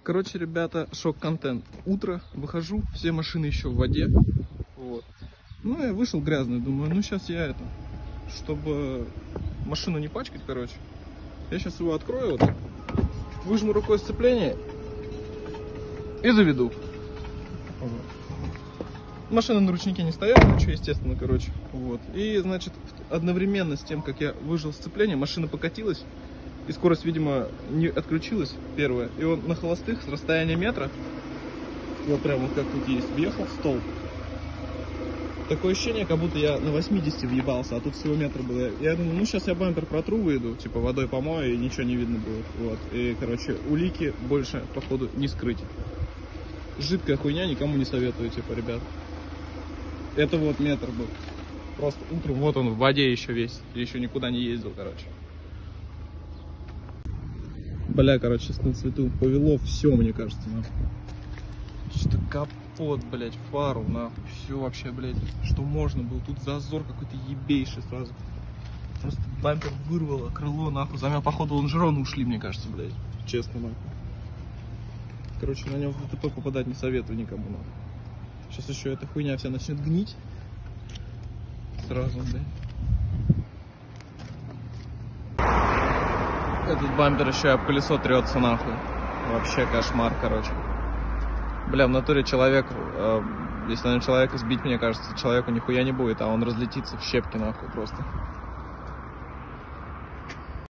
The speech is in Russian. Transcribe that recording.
Короче, ребята, шок-контент. Утро, выхожу, все машины еще в воде. Вот. Ну, я вышел грязный, думаю, ну сейчас я это, чтобы машину не пачкать, короче, я сейчас его открою, вот, выжму рукой сцепление и заведу. Вот. Машина на ручнике не стояла, ничего, естественно, короче. Вот. И, значит, одновременно с тем, как я выжил сцепление, машина покатилась. И скорость, видимо, не отключилась, первая. И он на холостых с расстояния метра, вот прям вот как тут есть, въехал в столб. Такое ощущение, как будто я на 80 въебался, а тут всего метр было. Я думаю, ну сейчас я бампер протру, выйду, типа водой помою, и ничего не видно будет. Вот. И, короче, улики больше, походу, не скрыть. Жидкая хуйня, никому не советую, типа, ребят. Это вот метр был. Просто утром, вот он в воде еще весь. Еще никуда не ездил, короче. Бля, короче, сейчас на цвету повело все, мне кажется, нахуй. Что-то капот, блядь, фару, нахуй. Все вообще, блядь, что можно было. Тут зазор какой-то ебейший сразу. Просто бампер вырвало, крыло, нахуй. За меня, походу, лонжероны ушли, мне кажется, блядь. Честно, нахуй. Короче, на нем в ДТП попадать не советую никому, нахуй. Сейчас еще эта хуйня вся начнет гнить. Сразу, блядь. Этот бампер еще об колесо трется, нахуй. Вообще кошмар, короче. Бля, в натуре человек, если на человека сбить, мне кажется, человеку нихуя не будет, а он разлетится в щепки, нахуй, просто.